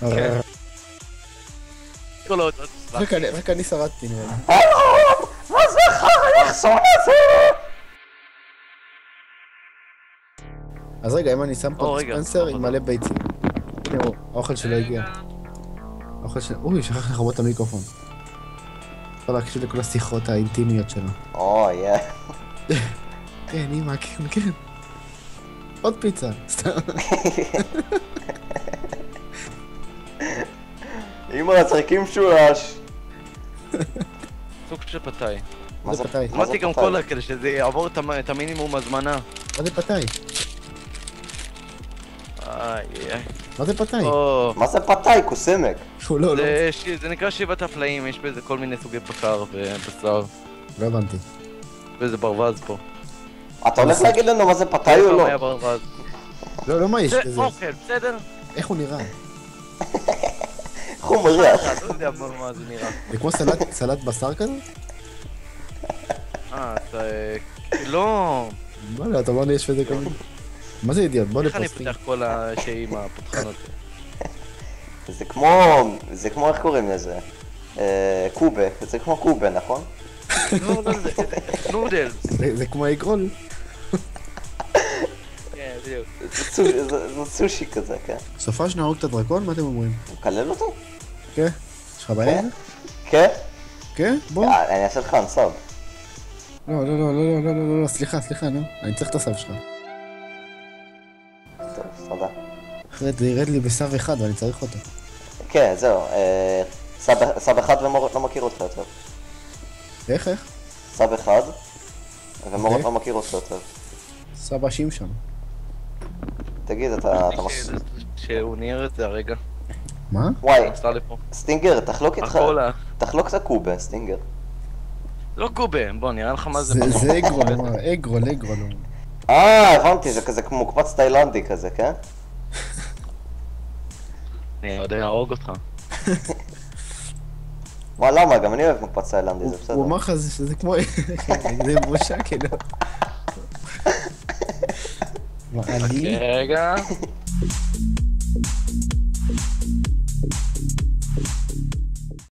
רק אני שרדתי נראה לי. מה זה חרחסון הזה? אז רגע, אם אני שם פה דיספנסר עם מלא ביצים. הנה הוא, האוכל שלו הגיע. האוכל שלו... אוי, שכח לכבות את המיקרופון. אפשר להקשיב לכל השיחות האינטימיות שלו. אוי, כן, אמא, כן, כן. עוד פיצה, סתם. אמא, צחקים משולש. סוג של פתאי. מה זה פתאי? אמרתי גם קולה כדי שזה יעבור את המינימום הזמנה. מה זה פתאי? מה זה פתאי? מה זה פתאי, קוסמק? לא, לא. זה נקרא שבעת הפלאים, יש בזה כל מיני סוגי בקר ובשר. לא הבנתי. וזה ברווז פה. אתה הולך להגיד לנו מה זה פתאי או לא? לא, מה יש זה בזה? אוכל, בסדר? איך הוא נראה? איך הוא מריח? לא יודע מה זה נראה. זה כמו סלט בשר כזה? אתה... לא... לא, אתה אומר לי יש בזה כל מיני... מה זה אידיוט? בוא איך אני לפוסטים. פותח כל השאים הפותחנות? זה כמו איך קוראים לזה? קובה, זה כמו קובה, נכון? לא, זה נודל. זה כמו אגרול? כן, בדיוק. זה סושי כזה, כן. סופה שנהרוג את הדרקון? מה אתם אומרים? הוא מקלל אותי? כן? יש לך בעיה? כן? כן? בוא. אני אעשה לך אנסאב. לא, סליחה, נו. אני צריך את הסב שלך. טוב, תודה. אחרת זה ירד לי בסב אחד ואני צריך אותו. כן, זהו. סב אחד ומורות לא מכיר אותך יותר. איך? סב אחד ומורות לא מכיר אותך יותר. סבא שמשון. תגיד, אתה... שהוא ניער את זה הרגע. מה? וואי, נסע לפה. סטינגר, תחלוק איתך... הקולה. תחלוק את הקובה, סטינגר. לא קובה, בוא נראה לך מה זה. זה אגרול. הבנתי, זה כזה כמו מוקפץ תאילנדי כזה, כן? אני יודע להרוג אותך. מה, למה? גם אני אוהב מוקפץ תאילנדי, זה בסדר. הוא אמר לך שזה כמו... זה בושה כאילו. מה, אני? רגע.